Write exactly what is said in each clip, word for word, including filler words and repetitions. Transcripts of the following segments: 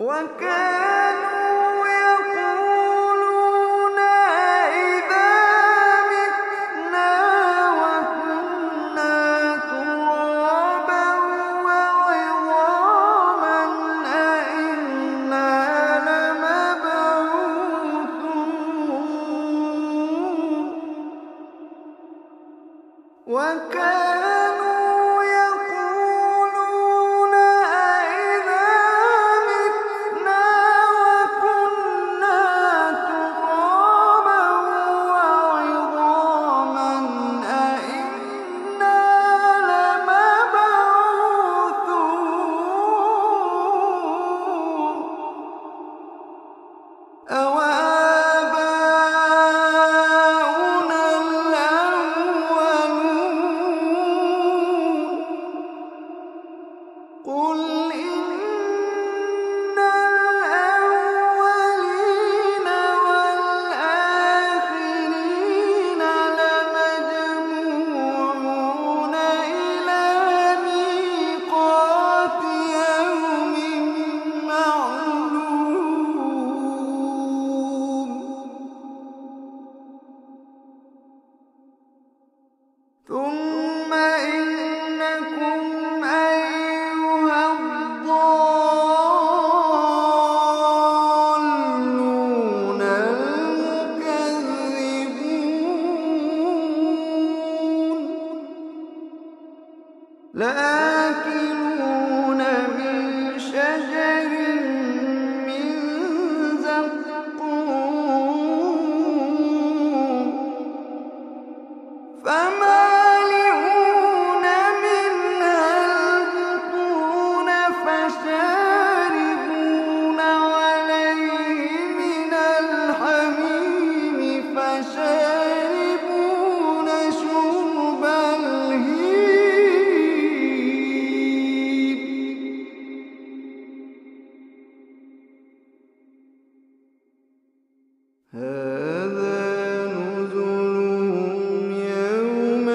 وكانوا يقولون أإذا متنا وكنا ترابا وعظاما أإنا لمبعوثون وكانوا يقولون أإذا متنا وكنا ترابا وعظاما أإنا لمبعوثون أَوَآبَاؤُنَا الْأَوَّلُونَ قُلْ إِنَّ الْأَوَّلِينَ وَالْآخِرِينَ لَمَجْمُوعُونَ إِلَىٰ مِيقَاتِ يَوْمٍ مَّعْلُومٍ ثُمَّ إِنَّكُمْ أَيُّهَا الضَّالُّونَ الْمُكَذِّبُونَ لَآكِلُونَ مِن شَجَرٍ مِّن زَقُّومٍ فَمَالِئُونَ مِنْهَا الْبُطُونَ فَشَارِبُونَ عَلَيْهِ مِنَ الْحَمِيمِ فَشَارِبُونَ شُرْبَ الْهِيمِ هَٰذَا نُزُلُهُمْ يَوْمَ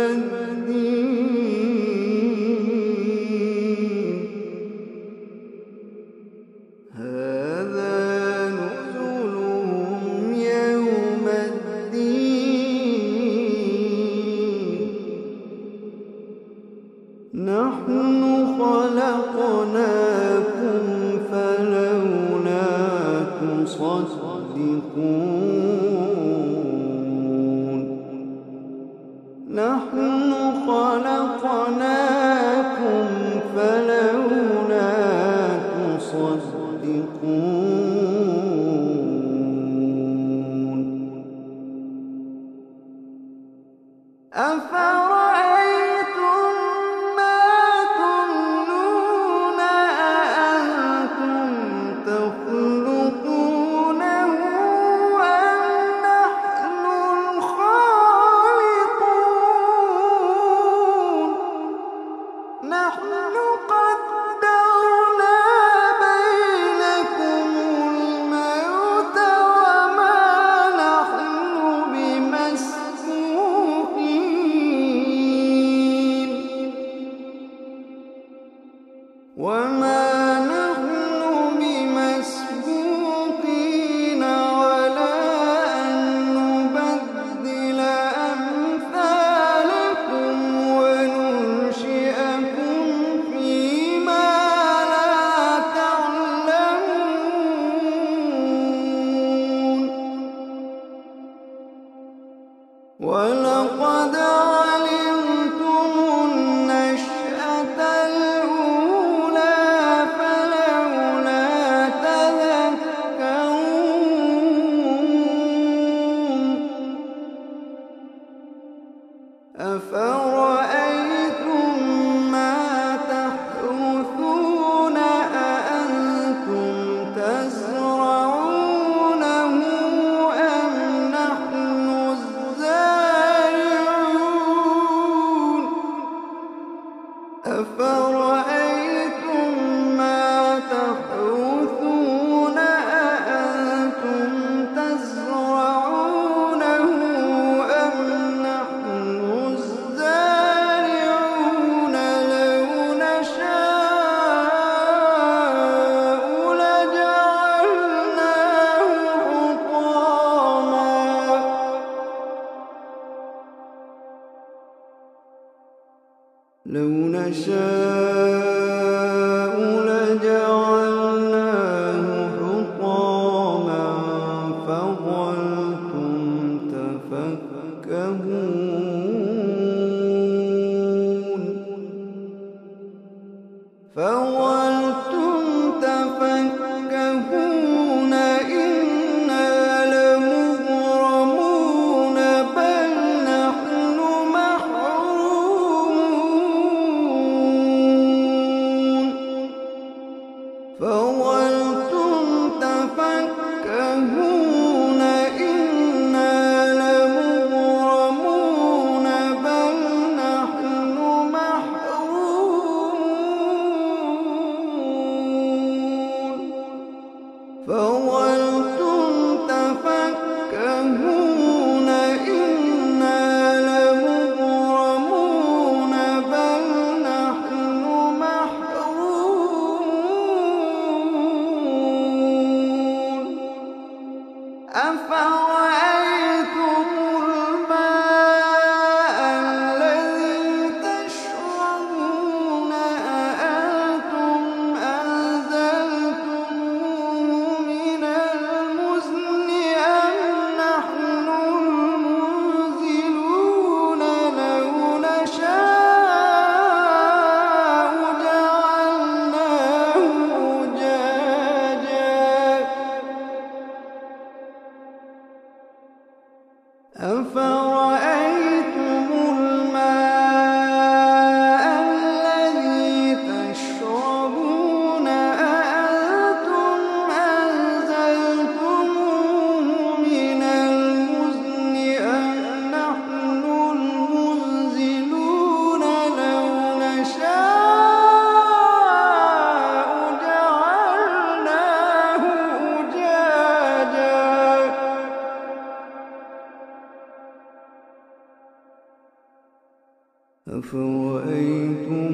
الدِّينِ هَٰذَا نُزُلُهُمْ يَوْمَ الدِّينِ نَحْنُ خَلَقْنَاكُمْ فَلَوْلَا تُصَدِّقُونَ نَحْنُ خَلَقْنَاكُمْ فَلَوْلَا تُصَدِّقُونَ أَفَرَأَيْتُم مَّا تُمْنُونَ أَأَنتُمْ تَخْلُقُونَهُ أَمْ نَحْنُ الْخَالِقُونَ نَحْنُ قَدَّرْنَا بَيْنَكُمُ الْمَوْتَ وَمَا نَحْنُ بِمَسْبُوقِينَ وَمَا نَحْنُ بِمَسْبُوقِينَ عَلَىٰ أَن نُّبَدِّلَ أَمْثَالَكُمْ وَنُنشِئَكُمْ فِيمَا لَا تَعْلَمُونَ وَلَقَدْ عَلِمْتُمُ النَّشْأَةَ الْأُولَىٰ فَلَوْلَا تَذَكَّرُونَ أَفَرَأَيْتُم مَّا تَحْرُثُونَ أَأَنتُمْ تَزْرَعُونَهُ أَمْ نَحْنُ الزَّارِعُونَ أَفَرَأَيْتُم مَّا تَحْرُثُونَ أَأَنتُمْ تَزْرَعُونَهُ أَمْ نَحْنُ الزَّارِعُونَ لو نشاء لجعلناه حطاما فظلتم تفكهون فظلتم تفكهون إنا لمغرمون بل نحن محرومون فظلتم تفكهون إنا لمغرمون بل نحن محرومون فظلتم تفكهون إنا لمغرمون بل نحن محرومون أفرأيتم الماء الذي تشربون أأنتم أنزلتموه من المزن أم نحن المنزلون لو نشاء جعلناه أجاجا أفرأيتم الماء الذي تشربون أأنتم أنزلتموه من المزن أم نحن المنزلون لو نشاء جعلناه أجاجا أفرأيتم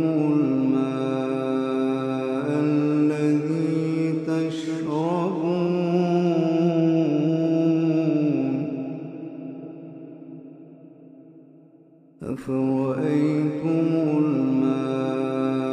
الماء الذي تشربون أفرأيتم الماء